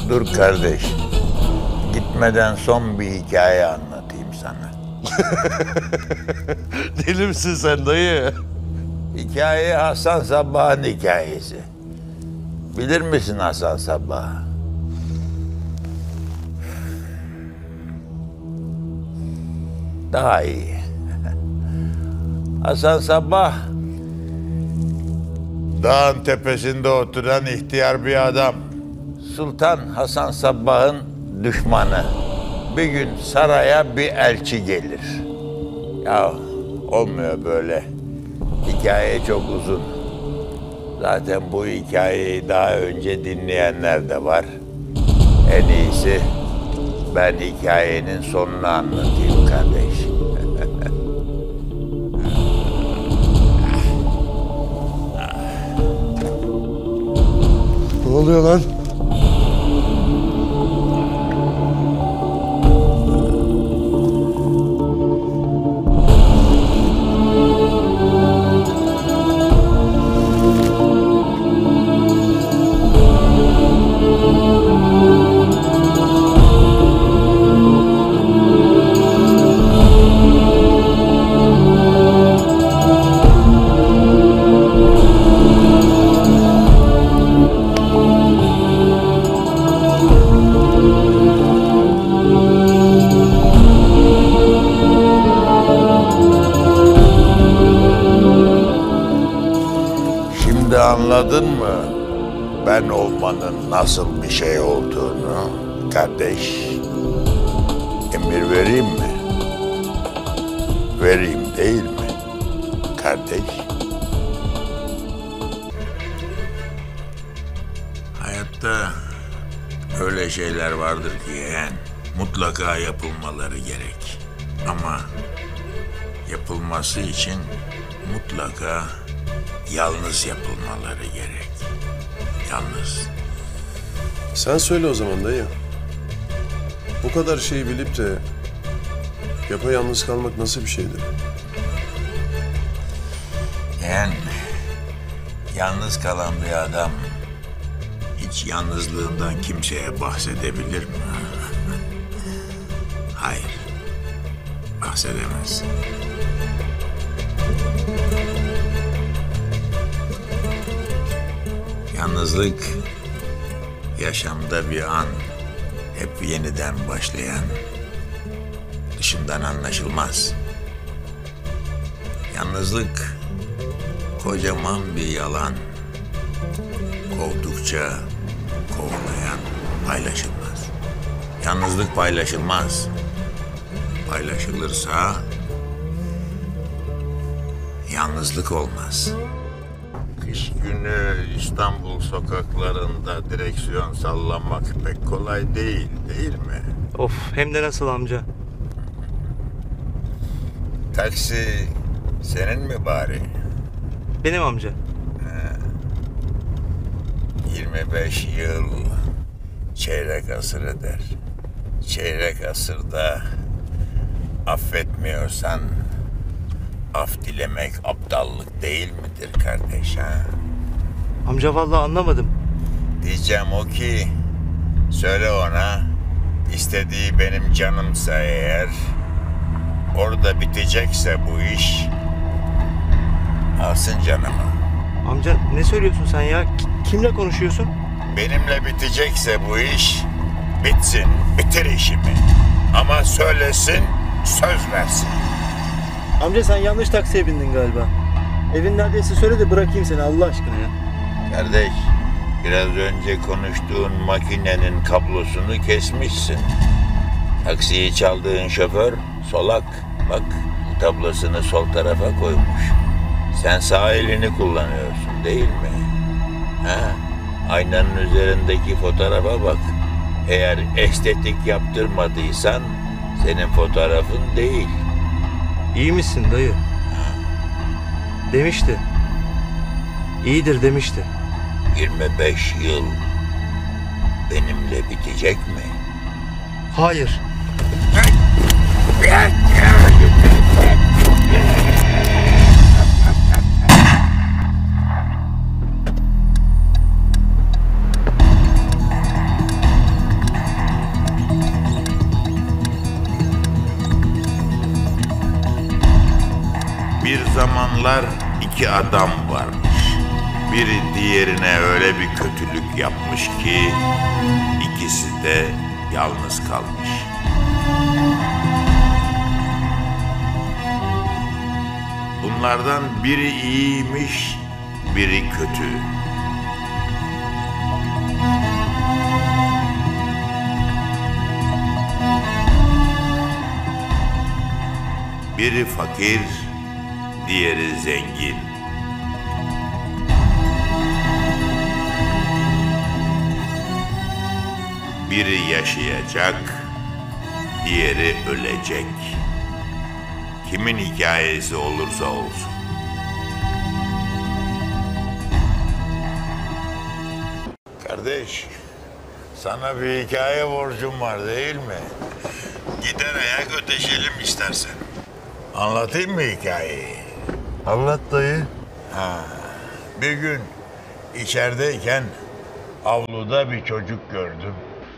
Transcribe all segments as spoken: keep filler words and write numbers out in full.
Dur kardeş. Gitmeden son bir hikaye anlatayım sana. Deli misin sen dayı? Hikaye Hasan Sabbah'ın hikayesi. Bilir misin Hasan Sabbah'ı? Daha iyi. Hasan Sabbah, dağın tepesinde oturan ihtiyar bir adam. Sultan Hasan Sabbah'ın düşmanı. Bir gün saraya bir elçi gelir. Ya olmuyor böyle. Hikaye çok uzun. Zaten bu hikayeyi daha önce dinleyenler de var. En iyisi ben hikayenin sonunu anlatayım kardeş. Ne oluyor lan? Şimdi anladın mı ben olmanın nasıl bir şey olduğunu kardeş? Emir vereyim mi? Vereyim değil mi kardeş? Hayatta öyle şeyler vardır ki yeğen, mutlaka yapılmaları gerek. Ama yapılması için mutlaka yalnız yapılmaları gerek. Yalnız. Sen söyle o zaman dayı. Bu kadar şeyi bilip de yapayalnız kalmak nasıl bir şeydir? Yani yalnız kalan bir adam hiç yalnızlığından kimseye bahsedebilir mi? Hayır. Bahsedemez. Yalnızlık yaşamda bir an, hep yeniden başlayan, dışından anlaşılmaz. Yalnızlık kocaman bir yalan, kovdukça kovalayan, paylaşılmaz. Yalnızlık paylaşılmaz. Paylaşılırsa yalnızlık olmaz. Kış günü İstanbul sokaklarında direksiyon sallamak pek kolay değil, değil mi? Of, hem de nasıl amca? Taksi senin mi bari? Benim amca. yirmi beş yıl çeyrek asır eder. Çeyrek asırda affetmiyorsan af dilemek aptallık değil midir kardeş ha? Amca vallahi anlamadım. Diyeceğim o ki söyle ona istediği benim canımsa eğer orada bitecekse bu iş alsın canımı. Amca ne söylüyorsun sen ya? Ki- kimle konuşuyorsun? Benimle bitecekse bu iş bitsin, bitir işimi. Ama söylesin, söz versin. Amca sen yanlış taksiye bindin galiba. Evin neredeyse söyle de bırakayım seni Allah aşkına ya. Kardeş, biraz önce konuştuğun makinenin kablosunu kesmişsin. Taksiyi çaldığın şoför solak. Bak, tablosunu sol tarafa koymuş. Sen sağ elini kullanıyorsun değil mi? Ha? Aynanın üzerindeki fotoğrafa bak. Eğer estetik yaptırmadıysan senin fotoğrafın değil. İyi misin dayı? Demişti. İyidir demişti. yirmi beş yıl benimle bitecek mi? Hayır. zamanlar iki adam varmış. Biri diğerine öyle bir kötülük yapmış ki ikisi de yalnız kalmış. Bunlardan biri iyiymiş, biri kötü. Biri fakir, diğeri zengin. Biri yaşayacak, diğeri ölecek. Kimin hikayesi olursa olsun. Kardeş, sana bir hikaye borcum var değil mi? Gider ayak ödeşelim istersen. Anlatayım mı hikayeyi? Anlat dayı. Ha, bir gün içerideyken avluda bir çocuk gördüm.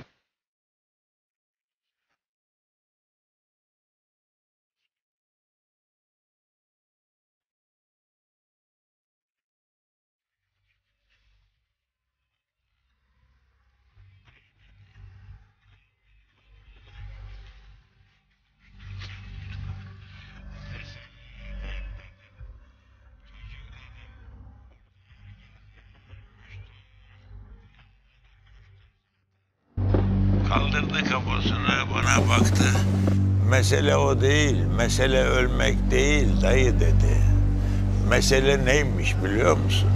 Kaldırdı kafasını, bana baktı. Mesele o değil, mesele ölmek değil dayı dedi. Mesele neymiş biliyor musun?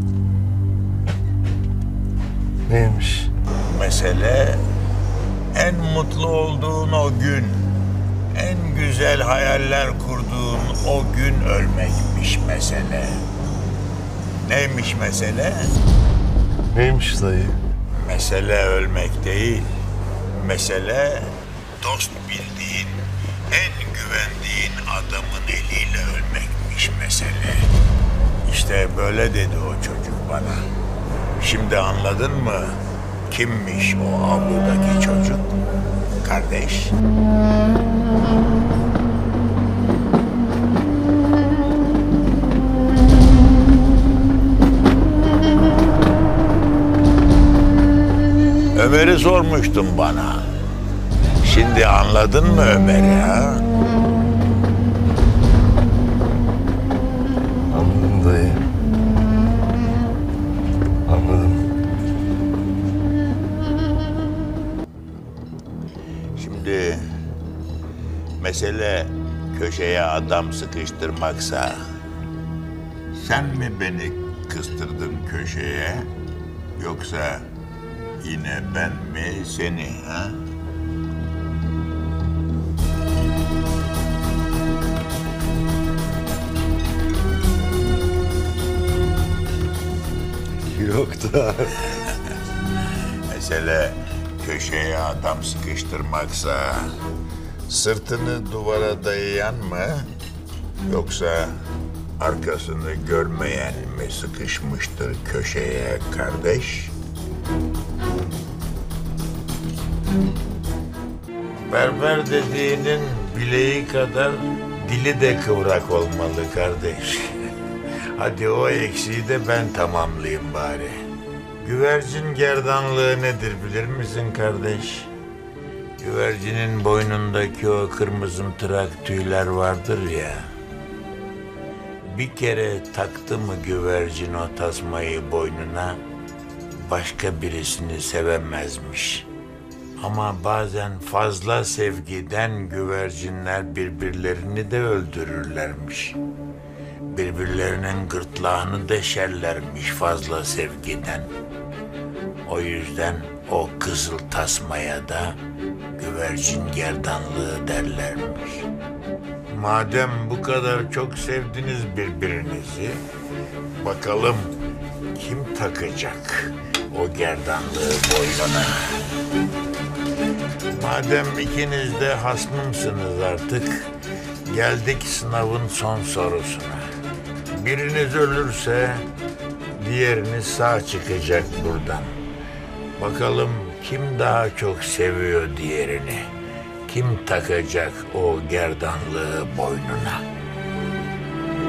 Neymiş? Mesele en mutlu olduğun o gün, en güzel hayaller kurduğun o gün ölmekmiş mesele. Neymiş mesele? Neymiş dayı? Mesele ölmek değil. Mesele dost bildiğin, en güvendiğin adamın eliyle ölmekmiş mesele. İşte böyle dedi o çocuk bana. Şimdi anladın mı? Kimmiş o avludaki çocuk? Kardeş. Ömer'i sormuştun bana. Şimdi anladın mı Ömer'i ha? Anladım dayı. Anladım. Şimdi mesele köşeye adam sıkıştırmaksa sen mi beni kıstırdın köşeye yoksa yine ben mi seni ha? Yok da. Mesele köşeye adam sıkıştırmaksa sırtını duvara dayayan mı yoksa arkasını görmeyen mi sıkışmıştır köşeye kardeş? Berber dediğinin bileği kadar dili de kıvrak olmalı kardeş. Hadi o eksiği de ben tamamlayayım bari. Güvercin gerdanlığı nedir bilir misin kardeş? Güvercinin boynundaki o kırmızımtırak tüyler vardır ya. Bir kere taktı mı güvercin o tasmayı boynuna, başka birisini sevemezmiş. Ama bazen fazla sevgiden güvercinler birbirlerini de öldürürlermiş. Birbirlerinin gırtlağını deşerlermiş fazla sevgiden. O yüzden o kızıl tasmaya da güvercin gerdanlığı derlermiş. Madem bu kadar çok sevdiniz birbirinizi, bakalım kim takacak o gerdanlığı boynuna? Madem ikiniz de hasmımsınız artık, geldik sınavın son sorusuna. Biriniz ölürse diğeriniz sağ çıkacak buradan. Bakalım kim daha çok seviyor diğerini? Kim takacak o gerdanlığı boynuna?